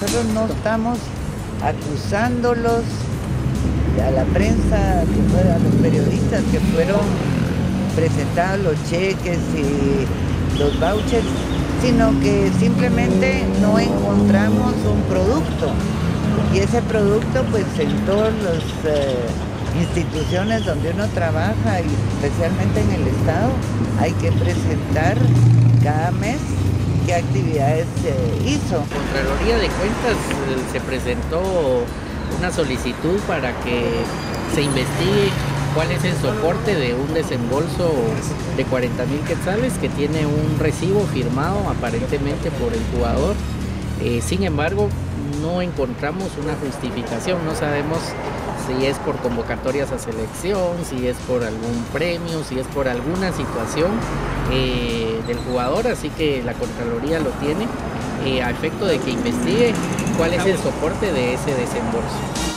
nosotros no estamos acusándolos a la prensa, a los periodistas que fueron presentados los cheques y los vouchers, sino que simplemente no encontramos un producto. Y ese producto, pues en todas las instituciones donde uno trabaja, y especialmente en el Estado, hay que presentar cada mes qué actividades hizo. Contraloría de Cuentas se presentó una solicitud para que se investigue cuál es el soporte de un desembolso de 40,000 quetzales que tiene un recibo firmado aparentemente por el jugador. Sin embargo, no encontramos una justificación, no sabemos si es por convocatorias a selección, si es por algún premio, si es por alguna situación del jugador, así que la Contraloría lo tiene a efecto de que investigue cuál es el soporte de ese desembolso.